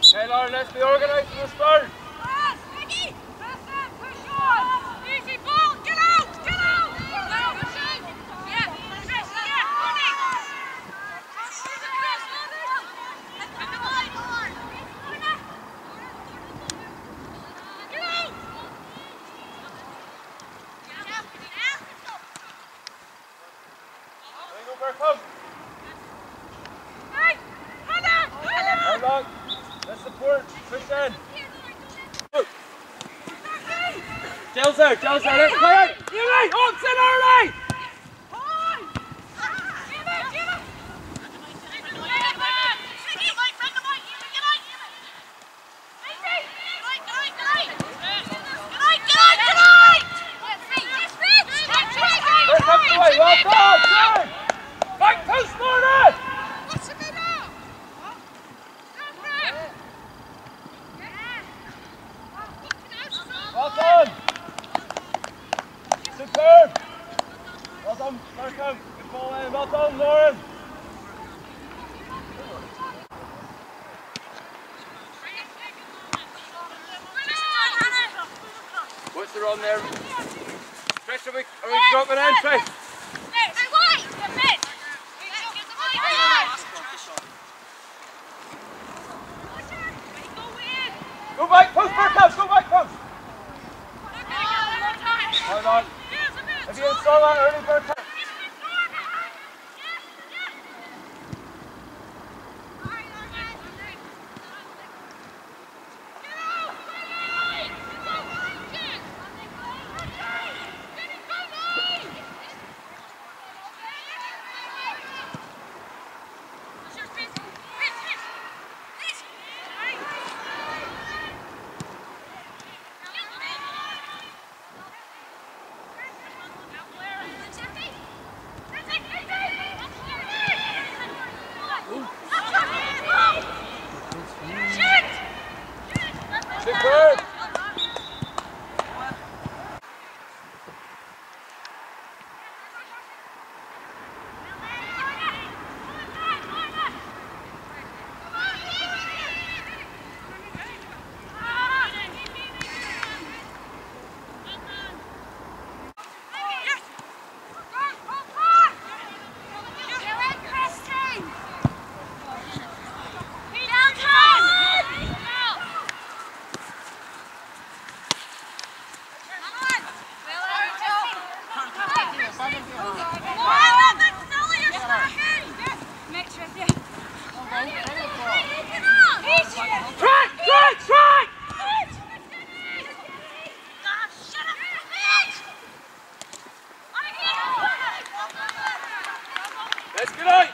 Okay, Lauren, let's be organised for the start. Come. Hold on. Let's support. Push in. Dale's there. Let's play out. You right. Hawks in early. Well done. Back post, Larne. Well done! Superb! Well done, Markham. Good ball in. Well done, Lauren. What's the run there? Trish, are we dropping in, Trish? Go back, post, Markham. Go back, post. Hold on. If you install that early bird time. Superb! Let's get out!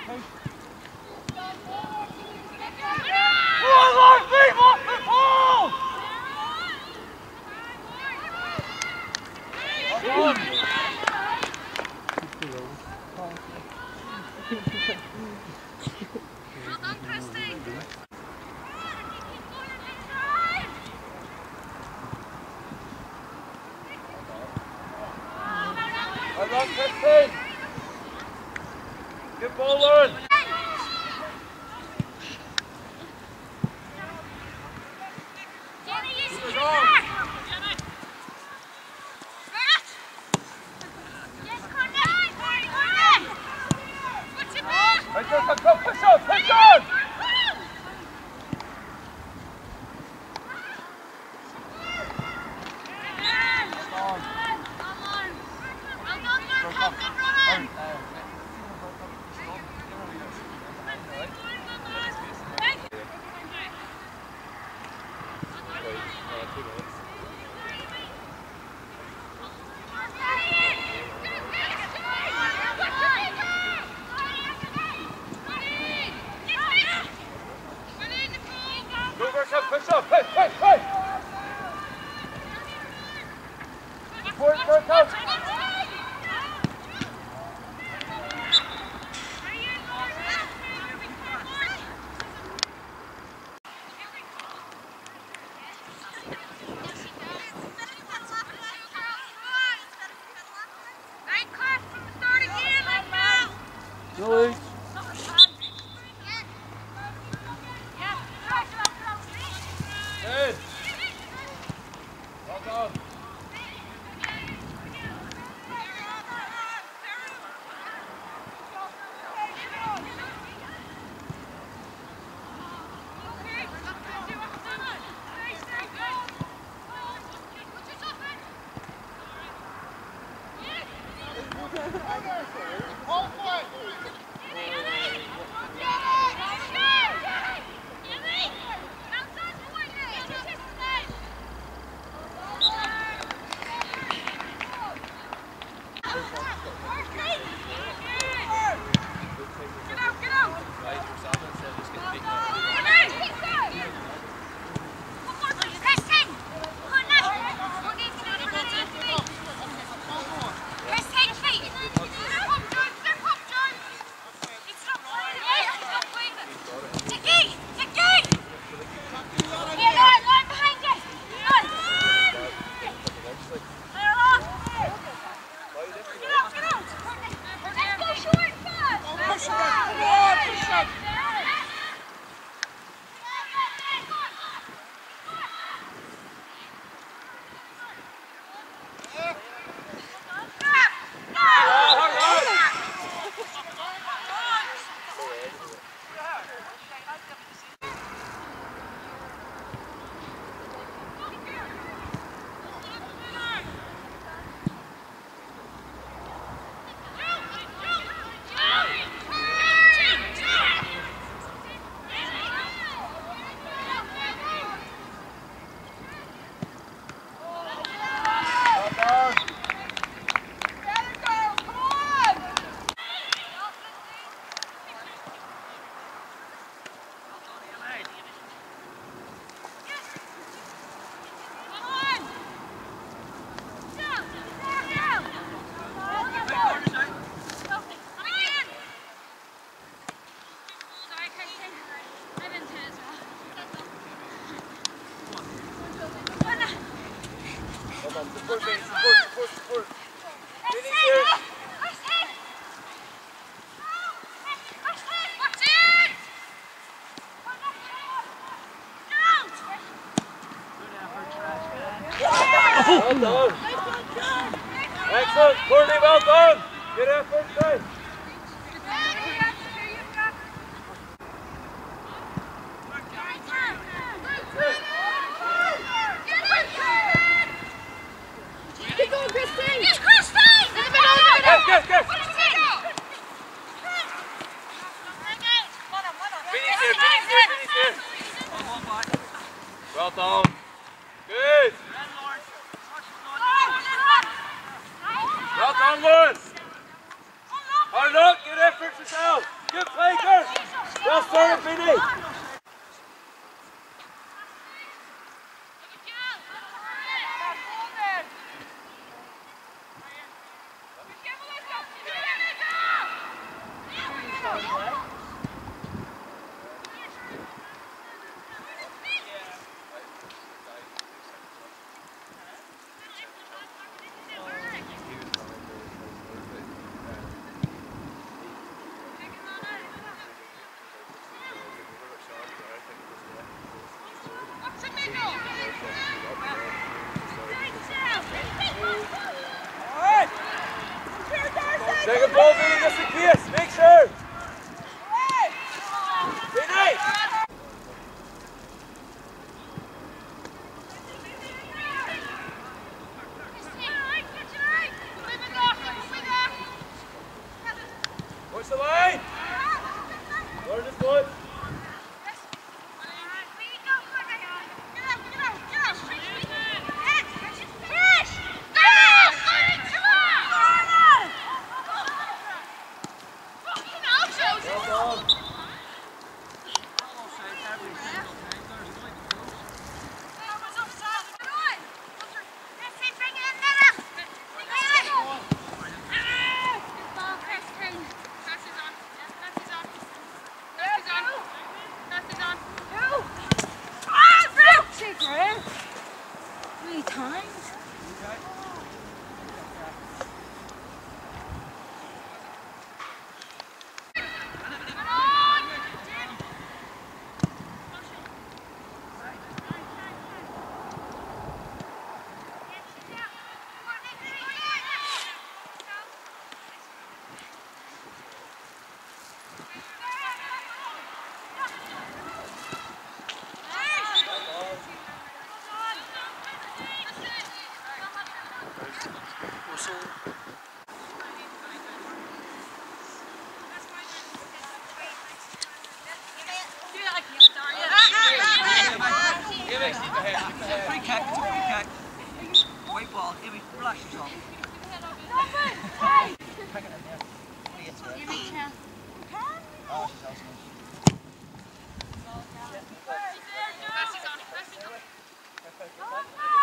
Well done, Christine. Good ball, Lauren. Come, push on, push on! Push up, push, push, push! Forward, forward, out! Julie! Good! Well done! Support. Well done. Excellent. Courtney, well done. Good effort, guys. Well done. Good. Well done, Lewis. efforts yourself. Good flankers. Well started, Vinny. Second ball, Vinny, just in case. Make sure. Vinny! Push the line. Gorgeous foot. Free kick, it's a free kick. White ball, Amy, relax yourself. Pick it in there. What do you say? You reach him. Oh, she's awesome. Press is on.